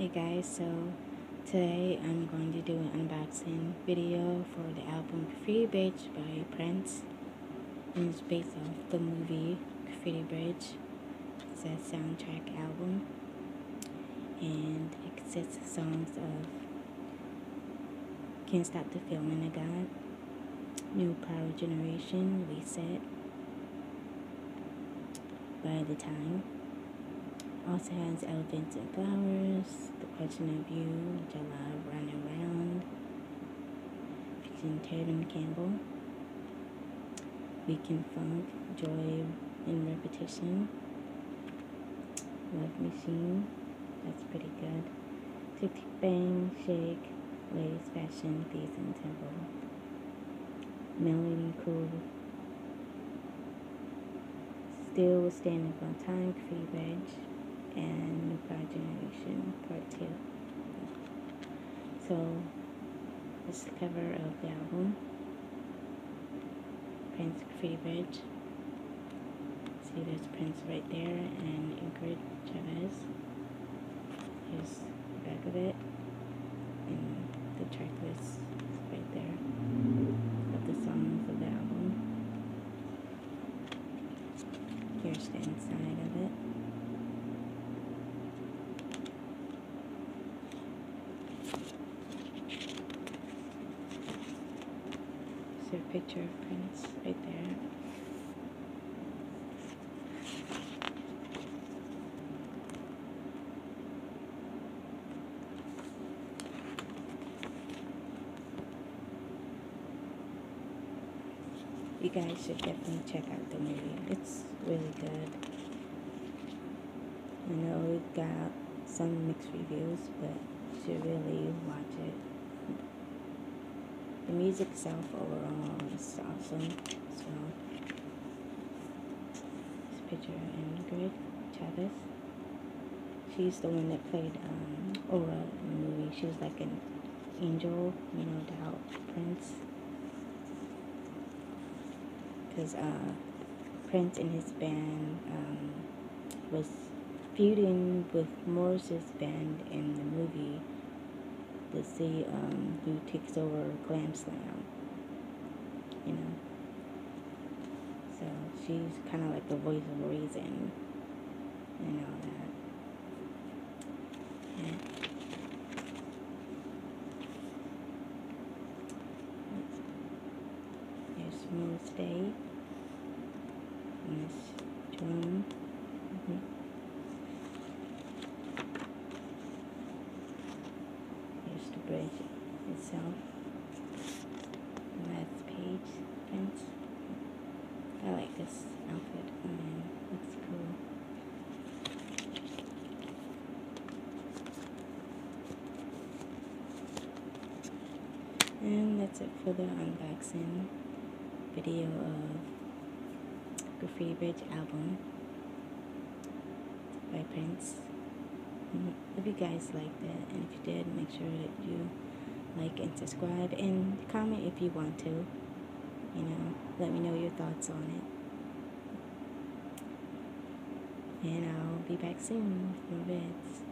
Hey guys, so today I'm going to do an unboxing video for the album Graffiti Bridge by Prince. And it's based off the movie Graffiti Bridge. It's a soundtrack album and it consists of songs of Can't Stop the Feeling of God, New Power Generation, Reset, By the Time. Also has Elephants and Flowers, The Question of You, which I love, Running Around, featuring Tatum Campbell, Weekend Funk, Joy in Repetition, Love Machine, that's pretty good, Tick Tick Bang, Shake, Lace, Fashion, Thieves and Temple, Melody Cool, Still Standing on Time, Graffiti Bridge, and New Power Generation Part 2. So, this is the cover of the album, Prince Graffiti Bridge. See, there's Prince right there, and Ingrid Chavez. Here's the back of it, and the track list is right there of the songs of the album. Here's the inside of it. There's a picture of Prince right there. You guys should definitely check out the movie. It's really good. I know it got some mixed reviews, but you should really watch it. The music itself overall is awesome. So, this picture of Ingrid Chavez. She's the one that played Aura in the movie. She was like an angel, to help Prince. Because Prince and his band was feuding with Morris's band in the movie to see who takes over Glam Slam, So she's kind of like the voice of reason and all that. Yeah. Here's Morris Day and this drum. Here's the bridge itself. The last page, Prince. I like this outfit. Looks cool. And that's it for the unboxing video of Graffiti Bridge album by Prince. If you guys liked it, and if you did, make sure that you like and subscribe and comment if you want to. Let me know your thoughts on it. And I'll be back soon with more vids.